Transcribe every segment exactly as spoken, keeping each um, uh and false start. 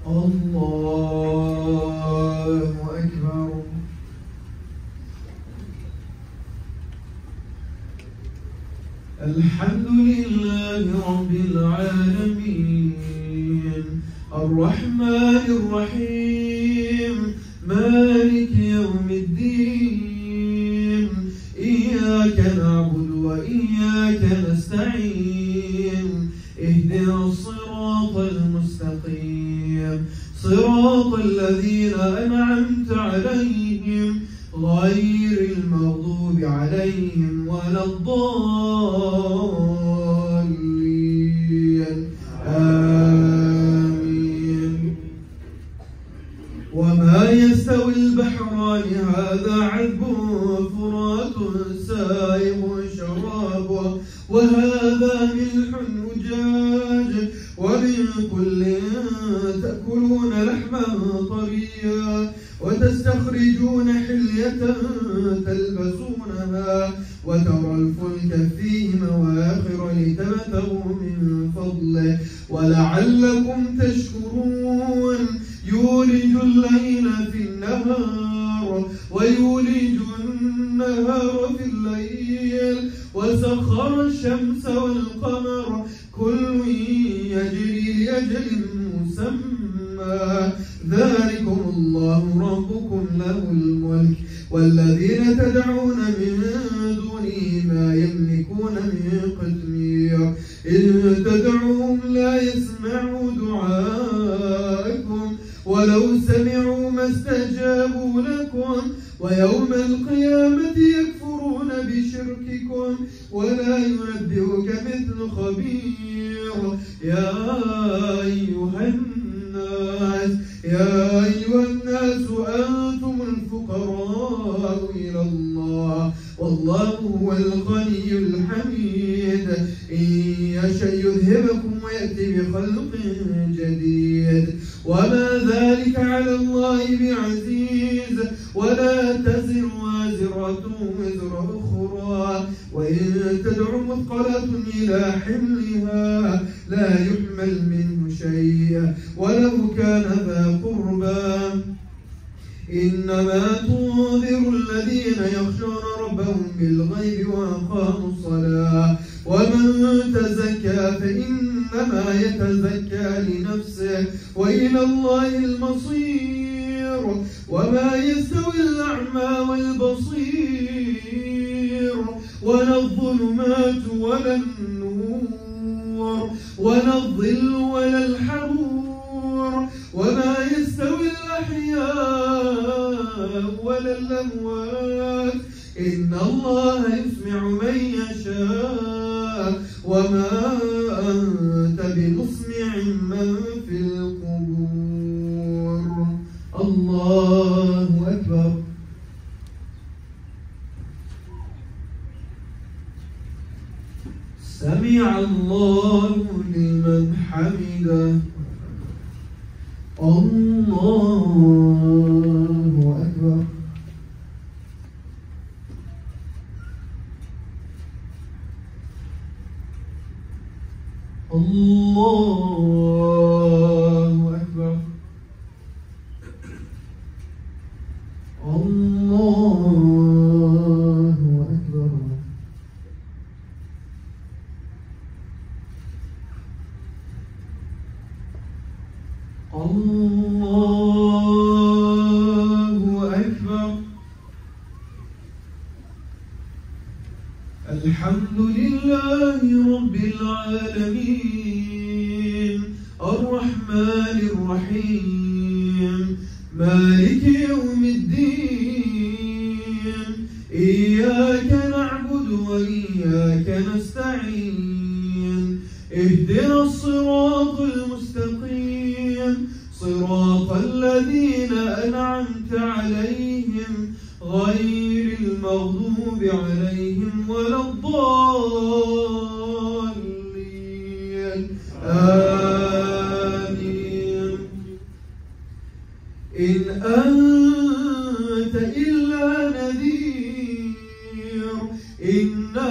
الله أكبر. الحمد لله رب العالمين الرحمن الرحيم مالك يوم الدين إياك نعبد وإياك نستعين اهدنا الصراط المستقيم صراط الذين أنعمت عليهم غير المغضوب عليهم ولا الضالين آمين. وما يستوي البحران هذا عذب فرات سائغ شرابه وهذا ملح أجاج ومن كل تأكلون لحما طريا وتستخرجون حلية تلبسونها وترى الفلك فيه مواخر لتبتغوا من فضله ولعلكم تشكرون يولج الليل في النهار ويولج النهار في الليل وسخر الشمس والقمر كل يجري لأجل مسمى ذلكم الله ربكم له الملك والذين تدعون من دونه ما يملكون من قطمير إن تدعوهم لا يسمعوا دعاءكم ولو سمعوا ما استجابوا لكم ويوم القيامة يكفرون بشرككم ولا ينبئك مثل خبير. يا أيها الناس يا أيها الناس أنتم الفقراء إلى الله والله هو الغني الحميد إن يشأ يذهبكم ويأتي بخلق جديد وما ذلك على الله بعزيز ولا تزر وازرة وزر أخرى وإن تدع مثقلة إلى حملها لا يحمل منه شيء ولو كان ذا قربى إنما تنذر الذين يخشون ربهم بالغيب وأقاموا الصلاة ومن تزكى فإنما يتزكى لنفسه وإلى الله المصير. وما يستوي الأعمى والبصير ولا الظلمات ولا النور ولا الظل ولا الحرور وما يستوي الأحياء ولا الأموات إن الله يسمع من يشاء وما أنت بمسمع من في القبور. الله أكبر. سمع الله لمن حمده. الله أكبر. الله أكبر. الله أكبر. الله أكبر. الحمد لله رب العالمين الرحمن الرحيم مالك يوم الدين إياك نعبد وإياك نستعين اهدنا الصراط المستقيم صراط الذين أنعمت عليهم غير المغضوب عليهم ولا الضالين آمين. إن أنت إلا نذير إنا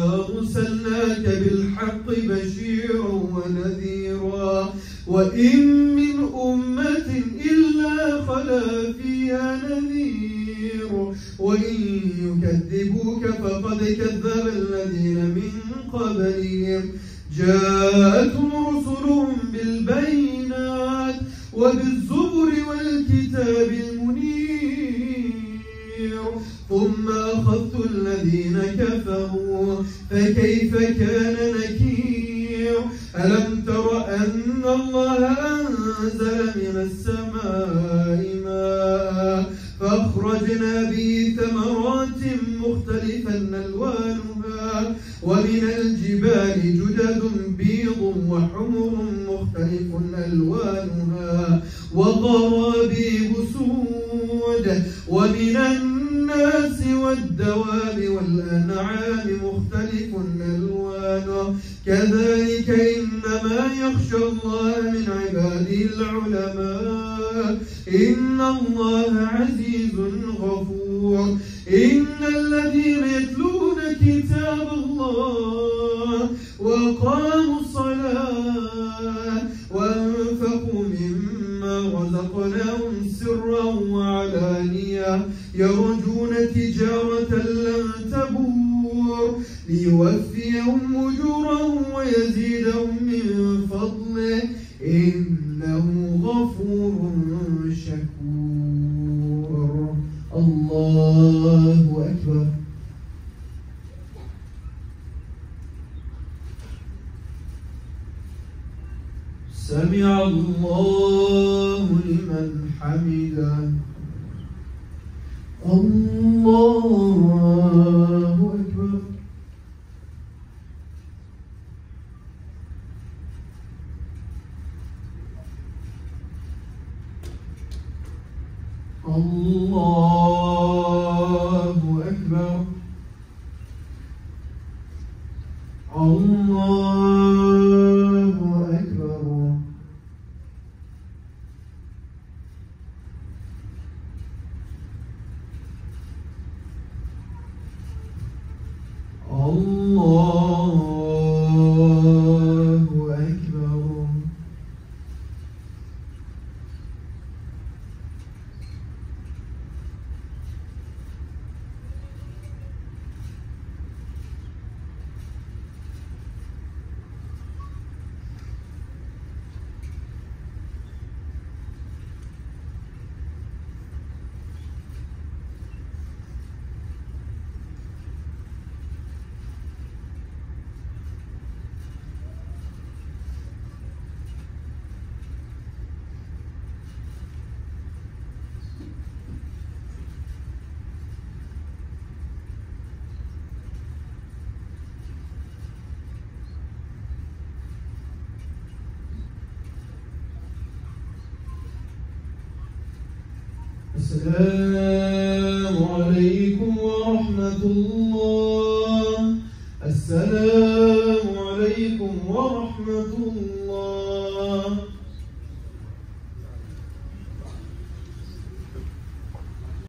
أرسلناك بالحق بشيرا ونذيرا وإن من أمة إلا خلا فيها نذير وإن يكذبوك فقد كذب الذين من قبلهم جاءتهم رسلهم بالبينات وبالزبر والكتاب المنير ثم أخذت الذين كفروا فكيف كان نكير ألم تر أن الله أنزل من السماء ماء فأخرجنا به ثمرات مختلفا ألوانها ومن الجبال جدد بيض وحمر مختلف ألوانها وغرابيب سود ومن الناس والدواب والأنعام مختلف ألوانه كذلك إنما يخشى الله من عباده العلماء إن الله عزيز غفور إن الذين يتلون كتاب الله وأقاموا الصلاة وأنفقوا مما رزقناهم سرا وعلانية يرجون تجارة لن تبور ليوفيهم أجورهم ويزيدهم من فضله إنه غفور شكور. الله أكبر. سمع الله لمن حمده. الله أكبر. الله أكبر. الله أكبر. الله أكبر. السلام عليكم ورحمة الله. السلام عليكم ورحمة الله.